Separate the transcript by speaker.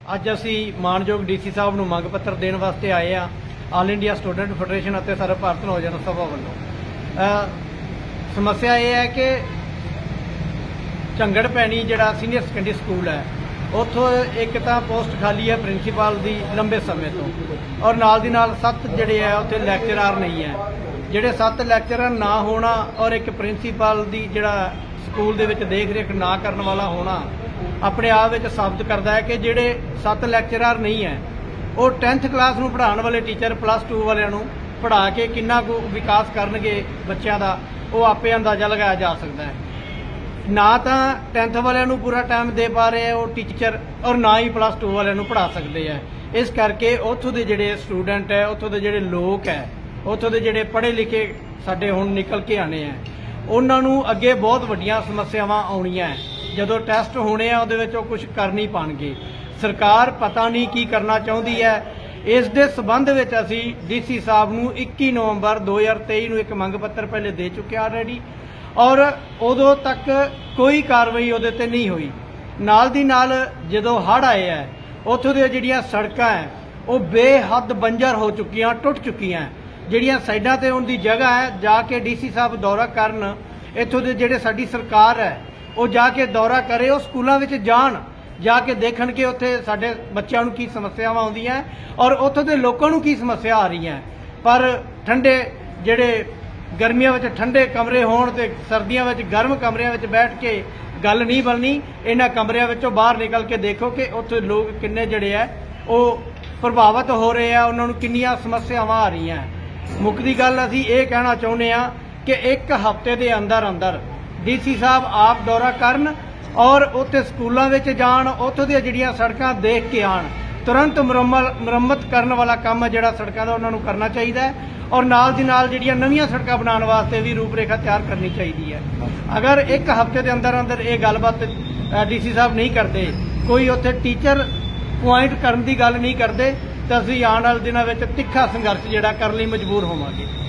Speaker 1: ਅੱਜ ਅਸੀਂ ਮਾਨਯੋਗ ਡੀਸੀ ਸਾਹਿਬ ਨੂੰ ਮੰਗ ਪੱਤਰ ਦੇਣ ਵਾਸਤੇ ਆਏ ਆ ਆਲ ਇੰਡੀਆ ਸਟੂਡੈਂਟ ਫੈਡਰੇਸ਼ਨ ਅਤੇ ਸਰਵ ਭਾਰਤ ਨੌਜਵਾਨ ਸਭਾ ਵੱਲੋਂ। ਸਮੱਸਿਆ ਇਹ ਹੈ ਕਿ ਝੰਗੜ ਪੈਣੀ ਜਿਹੜਾ ਸੀਨੀਅਰ ਸੈਕੰਡਰੀ ਸਕੂਲ ਹੈ ਉੱਥੋਂ ਇੱਕ ਤਾਂ ਪੋਸਟ ਖਾਲੀ ਹੈ ਪ੍ਰਿੰਸੀਪਲ ਦੀ ਲੰਬੇ ਸਮੇਂ ਤੋਂ, ਔਰ ਨਾਲ ਦੀ ਨਾਲ 7 ਜਿਹੜੇ ਆ ਉੱਥੇ ਲੈਕਚਰਾਰ ਨਹੀਂ ਹੈ। ਜਿਹੜੇ 7 ਲੈਕਚਰਾਰ ਨਾ ਹੋਣਾ ਔਰ ਇੱਕ ਪ੍ਰਿੰਸੀਪਲ ਦੀ ਜਿਹੜਾ ਸਕੂਲ ਦੇ ਵਿੱਚ ਦੇਖ ਰੇਖ ਨਾ ਕਰਨ ਵਾਲਾ ਹੋਣਾ ਆਪਣੇ ਆਪ ਵਿੱਚ ਸਾਬਤ ਕਰਦਾ ਹੈ ਕਿ ਜਿਹੜੇ 7 ਲੈਕਚਰਾਰ ਨਹੀਂ ਹੈ ਉਹ 10th ਕਲਾਸ ਨੂੰ ਪੜ੍ਹਾਉਣ ਵਾਲੇ ਟੀਚਰ +2 ਵਾਲਿਆਂ ਨੂੰ ਪੜ੍ਹਾ ਕੇ ਕਿੰਨਾ ਕੁ ਵਿਕਾਸ ਕਰਨਗੇ ਬੱਚਿਆਂ ਦਾ ਉਹ ਆਪੇ ਅੰਦਾਜ਼ਾ ਲਗਾਇਆ ਜਾ ਸਕਦਾ ਹੈ। ਨਾ ਤਾਂ 10th ਵਾਲਿਆਂ ਨੂੰ ਪੂਰਾ ਟਾਈਮ ਦੇ ਪਾ ਰਹੇ ਉਹ ਟੀਚਰ ਔਰ ਨਾ ਹੀ +2 ਵਾਲਿਆਂ ਨੂੰ ਪੜ੍ਹਾ ਸਕਦੇ ਹੈ। ਇਸ ਕਰਕੇ ਉੱਥੋਂ ਦੇ ਜਿਹੜੇ ਸਟੂਡੈਂਟ ਹੈ, ਉੱਥੋਂ ਦੇ ਜਿਹੜੇ ਲੋਕ ਹੈ, ਉੱਥੋਂ ਦੇ ਜਿਹੜੇ ਪੜ੍ਹੇ ਲਿਖੇ ਸਾਡੇ ਹੁਣ ਨਿਕਲ ਕੇ ਆਣੇ ਹੈ, ਉਹਨਾਂ ਨੂੰ ਅੱਗੇ ਬਹੁਤ ਵੱਡੀਆਂ ਸਮੱਸਿਆਵਾਂ ਆਉਣੀਆਂ। ਜਦੋਂ ਟੈਸਟ ਹੋਣੇ ਆ ਉਹਦੇ ਵਿੱਚ ਉਹ ਕੁਝ ਕਰ ਨਹੀਂ ਪਾਣਗੇ। ਸਰਕਾਰ ਪਤਾ ਨਹੀਂ ਕੀ ਕਰਨਾ ਚਾਹੁੰਦੀ ਹੈ। ਇਸ ਦੇ ਸਬੰਧ ਵਿੱਚ ਅਸੀਂ ਡੀਸੀ ਸਾਹਿਬ ਨੂੰ 21 ਨਵੰਬਰ 2023 ਨੂੰ ਇੱਕ ਮੰਗ ਪੱਤਰ ਪਹਿਲੇ ਦੇ ਚੁੱਕੇ ਆਲਰੇਡੀ, ਔਰ ਉਦੋਂ ਤੱਕ ਕੋਈ ਕਾਰਵਾਈ ਉਹਦੇ ਤੇ ਨਹੀਂ ਹੋਈ। ਨਾਲ ਦੀ ਨਾਲ ਜਦੋਂ ਹੜ੍ਹ ਆਏ ਹੈ ਉੱਥੋਂ ਦੀਆਂ ਜਿਹੜੀਆਂ ਸੜਕਾਂ ਹੈ ਉਹ ਬੇਹੱਦ ਬੰਜਰ ਹੋ ਚੁੱਕੀਆਂ, ਟੁੱਟ ਚੁੱਕੀਆਂ। ਜਿਹੜੀਆਂ ਸਾਈਡਾਂ ਤੇ ਉਹਨਾਂ ਦੀ ਜਗ੍ਹਾ ਹੈ ਜਾ ਕੇ ਡੀਸੀ ਸਾਹਿਬ ਦੌਰਾ ਕਰਨ, ਇੱਥੋਂ ਦੇ ਜਿਹੜੇ ਸਾਡੀ ਸਰਕਾਰ ਹੈ ਉਹ ਜਾ ਕੇ ਦੌਰਾ ਕਰੇ, ਉਹ ਸਕੂਲਾਂ ਵਿੱਚ ਜਾਣ, ਜਾ ਕੇ ਦੇਖਣ ਕਿ ਉੱਥੇ ਸਾਡੇ ਬੱਚਿਆਂ ਨੂੰ ਕੀ ਸਮੱਸਿਆਵਾਂ ਆਉਂਦੀਆਂ ਔਰ ਉੱਥੋਂ ਦੇ ਲੋਕਾਂ ਨੂੰ ਕੀ ਸਮੱਸਿਆ ਆ ਰਹੀਆਂ। ਪਰ ਠੰਡੇ ਜਿਹੜੇ ਗਰਮੀਆਂ ਵਿੱਚ ਠੰਡੇ ਕਮਰੇ ਹੋਣ ਤੇ ਸਰਦੀਆਂ ਵਿੱਚ ਗਰਮ ਕਮਰਿਆਂ ਵਿੱਚ ਬੈਠ ਕੇ ਗੱਲ ਨਹੀਂ ਬਣਨੀ। ਇਹਨਾਂ ਕਮਰਿਆਂ ਵਿੱਚੋਂ ਬਾਹਰ ਨਿਕਲ ਕੇ ਦੇਖੋ ਕਿ ਉੱਥੇ ਲੋਕ ਕਿੰਨੇ ਜਿਹੜੇ ਆ ਉਹ ਪ੍ਰਭਾਵਿਤ ਹੋ ਰਹੇ ਆ, ਉਹਨਾਂ ਨੂੰ ਕਿੰਨੀਆਂ ਸਮੱਸਿਆਵਾਂ ਆ ਰਹੀਆਂ। ਮੁੱਕਦੀ ਗੱਲ ਅਸੀਂ ਇਹ ਕਹਿਣਾ ਚਾਹੁੰਦੇ ਆ ਕਿ 1 ਹਫ਼ਤੇ ਦੇ ਅੰਦਰ ਅੰਦਰ ਡੀਸੀ ਸਾਹਿਬ ਆਪ ਦੌਰਾ ਕਰਨ ਔਰ ਉੱਥੇ ਸਕੂਲਾਂ ਵਿੱਚ ਜਾਣ, ਉੱਥੋਂ ਦੀਆਂ ਜਿਹੜੀਆਂ ਸੜਕਾਂ ਦੇਖ ਕੇ ਆਣ। ਤੁਰੰਤ ਮੁਰੰਮਤ ਕਰਨ ਵਾਲਾ ਕੰਮ ਹੈ ਜਿਹੜਾ ਸੜਕਾਂ ਦਾ ਉਹਨਾਂ ਨੂੰ ਕਰਨਾ ਚਾਹੀਦਾ ਹੈ, ਔਰ ਨਾਲ ਦੀ ਨਾਲ ਜਿਹੜੀਆਂ ਨਵੀਆਂ ਸੜਕਾਂ ਬਣਾਉਣ ਵਾਸਤੇ ਵੀ ਰੂਪਰੇਖਾ ਤਿਆਰ ਕਰਨੀ ਚਾਹੀਦੀ ਹੈ। ਅਗਰ 1 ਹਫ਼ਤੇ ਦੇ ਅੰਦਰ ਅੰਦਰ ਇਹ ਗੱਲਬਾਤ ਡੀਸੀ ਸਾਹਿਬ ਨਹੀਂ ਕਰਦੇ, ਕੋਈ ਉੱਥੇ ਟੀਚਰ ਪੁਆਇੰਟ ਕਰਨ ਦੀ ਗੱਲ ਨਹੀਂ ਕਰਦੇ, ਤਾਂ ਅਸੀਂ ਆਉਣ ਵਾਲੇ ਦਿਨਾਂ ਵਿੱਚ ਤਿੱਖਾ ਸੰਘਰਸ਼ ਜਿਹੜਾ ਕਰਨ ਲਈ ਮਜਬੂਰ ਹੋਵਾਂਗੇ।